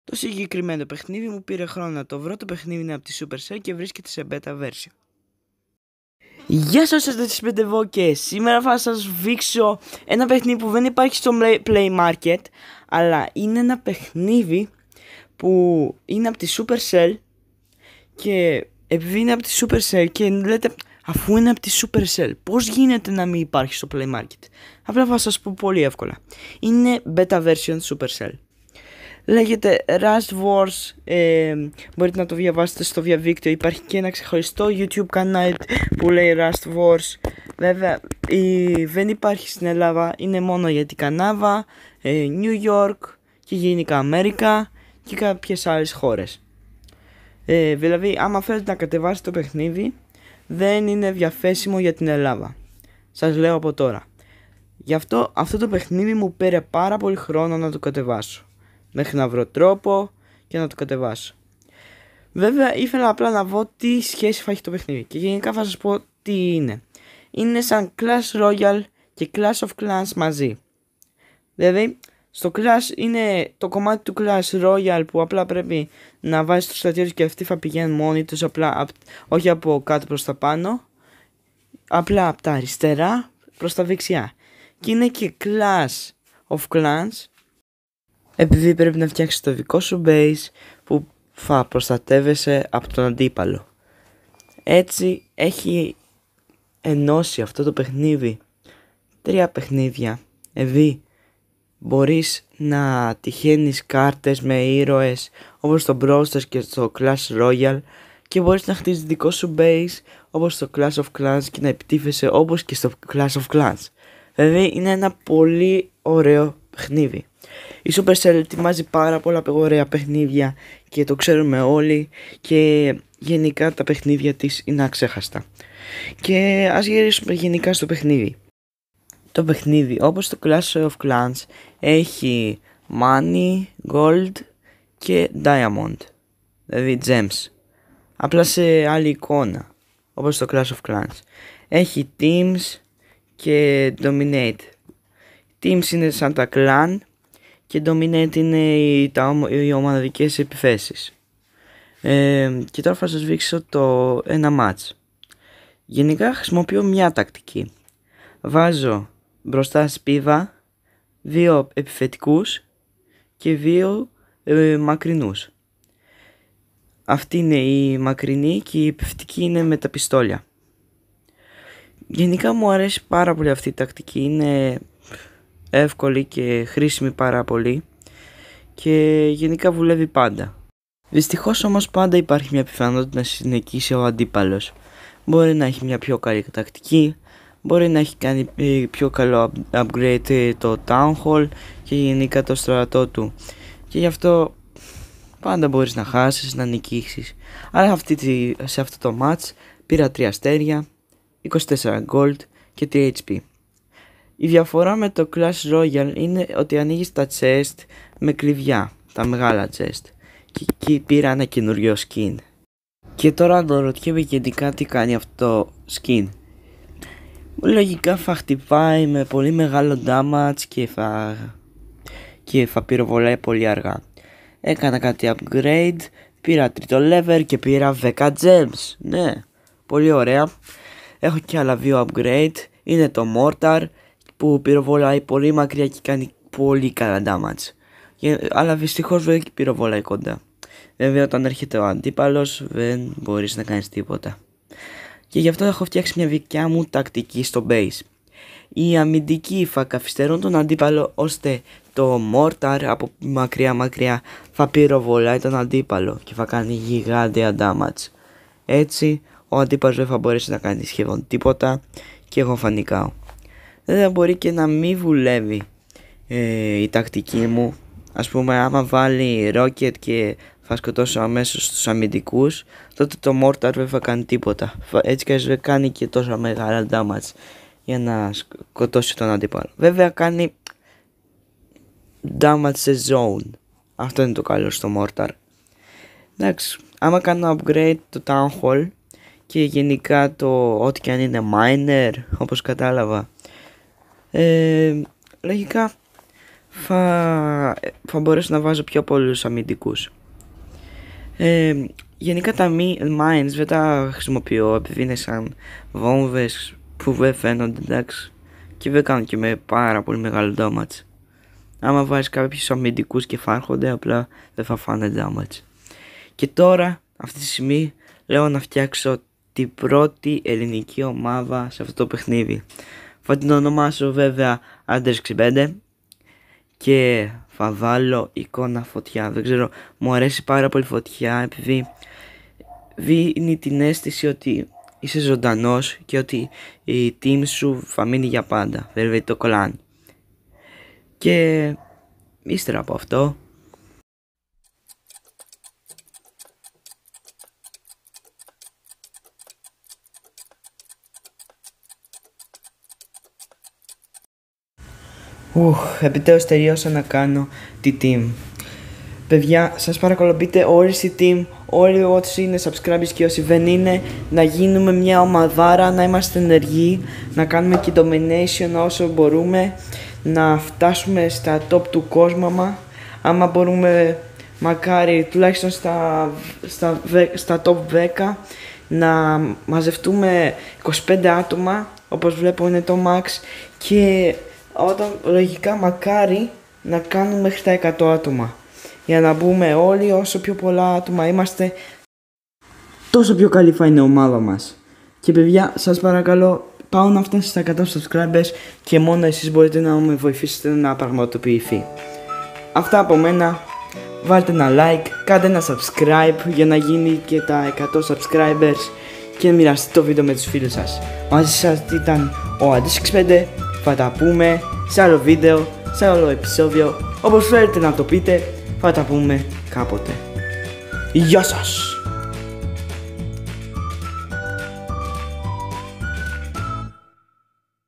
Το συγκεκριμένο παιχνίδι μου πήρε χρόνο να το βρω. Το παιχνίδι είναι από τη Supercell και βρίσκεται σε beta version. Γεια σας, είστε τις 5 εγώ και σήμερα θα σας δείξω ένα παιχνίδι που δεν υπάρχει στο Play Market, αλλά είναι ένα παιχνίδι που είναι από τη Supercell. Και επειδή είναι από τη Supercell και λέτε, αφού είναι από τη Supercell, πώς γίνεται να μην υπάρχει στο Play Market? Απλά θα σας πω πολύ εύκολα. Είναι beta version Supercell. Λέγεται Rust Wars, μπορείτε να το διαβάσετε στο διαδίκτυο. Υπάρχει και ένα ξεχωριστό YouTube κανάλι που λέει Rust Wars. Βέβαια δεν υπάρχει στην Ελλάδα, είναι μόνο για την Κανάδα, New York και γενικά Αμέρικα και κάποιες άλλες χώρες. Δηλαδή άμα θέλετε να κατεβάσετε το παιχνίδι, δεν είναι διαθέσιμο για την Ελλάδα. Σας λέω από τώρα. Γι' αυτό το παιχνίδι μου πήρε πάρα πολύ χρόνο να το κατεβάσω, μέχρι να βρω τρόπο και να το κατεβάσω. Βέβαια ήθελα απλά να δω τι σχέση θα έχει το παιχνίδι και γενικά θα σας πω τι είναι. Είναι σαν Clash Royale και Clash of Clans μαζί. Δηλαδή στο Clash είναι το κομμάτι του Clash Royale που απλά πρέπει να βάζεις τους στρατιώτες και αυτοί θα πηγαίνουν μόνοι τους, απλά όχι από κάτω προς τα πάνω, απλά από τα αριστερά προς τα δεξιά. Και είναι και Clash of Clans, επειδή πρέπει να φτιάξεις το δικό σου base που θα προστατεύεσαι από τον αντίπαλο. Έτσι έχει ενώσει αυτό το παιχνίδι 3 παιχνίδια. Δηλαδή μπορείς να τυχαίνεις κάρτες με ήρωες όπως στο Brawl Stars και στο Clash Royale, και μπορείς να χτίσεις δικό σου base όπως στο Clash of Clans και να επιτίθεσαι όπως και στο Clash of Clans. Δηλαδή είναι ένα πολύ ωραίο παιχνίδι. Η Supercell ετοιμάζει πάρα πολλά ωραία παιχνίδια και το ξέρουμε όλοι, και γενικά τα παιχνίδια της είναι αξέχαστα. Και ας γυρίσουμε γενικά στο παιχνίδι. Το παιχνίδι, όπως το Clash of Clans, έχει money, gold και diamond, δηλαδή gems, απλά σε άλλη εικόνα, όπως το Clash of Clans. Έχει teams και dominate. Teams είναι σαν τα clan και dominate είναι οι ομαδικές επιθέσεις. Και τώρα θα σας δείξω ένα match. Γενικά χρησιμοποιώ μια τακτική. Βάζω μπροστά σπίδα, 2 επιθετικούς και 2 μακρινούς. Αυτή είναι η μακρινή και η επιθετική είναι με τα πιστόλια. Γενικά μου αρέσει πάρα πολύ αυτή η τακτική, είναι εύκολη και χρήσιμη πάρα πολύ και γενικά βουλεύει πάντα. Δυστυχώς όμως πάντα υπάρχει μια πιθανότητα να συνεχίσει ο αντίπαλος. Μπορεί να έχει μια πιο καλή τακτική, μπορεί να έχει κάνει πιο καλό upgrade το Town Hall και γενικά το στρατό του, και γι' αυτό πάντα μπορείς να χάσεις, να νικήσεις. Αλλά σε αυτό το match πήρα 3 αστέρια, 24 gold και 3 HP. Η διαφορά με το Clash Royale είναι ότι ανοίγεις τα chest με κλειδιά, τα μεγάλα chest, και εκεί πήρα ένα καινούριο skin. Και τώρα αναρωτιέμαι γενικά τι κάνει αυτό το skin. Λογικά θα χτυπάει με πολύ μεγάλο damage και θα πυροβολάει πολύ αργά. Έκανα κάτι upgrade, πήρα 3ο level και πήρα 10 gems. Ναι, πολύ ωραία. Έχω και άλλα 2 upgrade. Είναι το mortar που πυροβολάει πολύ μακριά και κάνει πολύ καλά damage. Αλλά δυστυχώς δεν πυροβολάει κοντά. Βέβαια όταν έρχεται ο αντίπαλος δεν μπορείς να κάνεις τίποτα. Και γι' αυτό έχω φτιάξει μια δικιά μου τακτική στο base. Οι αμυντικοί θα καθυστερούν τον αντίπαλο, ώστε το mortar από μακριά θα πυροβολάει τον αντίπαλο και θα κάνει γιγάντια damage. Έτσι ο αντίπαλος δεν θα μπορέσει να κάνει σχεδόν τίποτα και εγώ θα νικάω. Δεν μπορεί και να μην βουλεύει η τακτική μου. Ας πούμε άμα βάλει rocket και θα σκοτώσω αμέσως τους αμυντικούς, τότε το mortar δεν θα κάνει τίποτα. Έτσι και δεν κάνει και τόσο μεγάλα damage για να σκοτώσει τον αντίπαλο. Βέβαια κάνει damage σε zone. Αυτό είναι το καλό στο mortar. Εντάξει, άμα κάνω upgrade το town hall και γενικά το ό,τι και αν είναι miner, όπως κατάλαβα, λογικά θα μπορέσω να βάζω πιο πολλούς αμυντικούς. Γενικά τα mines δεν τα χρησιμοποιώ επειδή είναι σαν βόμβες που δεν φαίνονται, εντάξει, και δεν κάνουν και με πάρα πολύ μεγάλο damage. Άμα βάζεις κάποιους αμυντικούς και φάρχονται, απλά δεν θα φάνε damage. Και τώρα, αυτή τη στιγμή, λέω να φτιάξω την πρώτη ελληνική ομάδα σε αυτό το παιχνίδι. Θα την ονομάσω βέβαια Under 65 και θα βάλω εικόνα φωτιά. Δεν ξέρω, μου αρέσει πάρα πολύ φωτιά επειδή δίνει την αίσθηση ότι είσαι ζωντανός και ότι η team σου θα μείνει για πάντα. Βέβαια το κολλάνε. Και ύστερα από αυτό επιτέλους τελειώσα να κάνω τη team. Παιδιά, σας παρακαλώ μπείτε όλοι στη team, όλοι όσοι είναι subscribers και όσοι δεν είναι, να γίνουμε μια ομαδάρα, να είμαστε ενεργοί, να κάνουμε και domination όσο μπορούμε, να φτάσουμε στα top του κόσμου, άμα μπορούμε μακάρι τουλάχιστον στα top 10 να μαζευτούμε 25 άτομα, όπως βλέπω είναι το max, και όταν λογικά μακάρι να κάνουμε μέχρι τα 100 άτομα. Για να μπούμε όλοι, όσο πιο πολλά άτομα είμαστε, τόσο πιο καλή θα είναι η ομάδα μας. Και παιδιά, σας παρακαλώ, πάω να φτάσει στα 100 subscribers και μόνο εσείς μπορείτε να με βοηθήσετε να πραγματοποιηθεί. Αυτά από μένα. Βάλτε ένα like, κάντε ένα subscribe για να γίνει και τα 100 subscribers και μοιραστείτε το βίντεο με τους φίλους σας. Μαζί σας ήταν ο Αντί65. Θα τα πούμε σε άλλο βίντεο, σε άλλο επεισόδιο, όπως θέλετε να το πείτε, θα τα πούμε κάποτε. Γεια σας!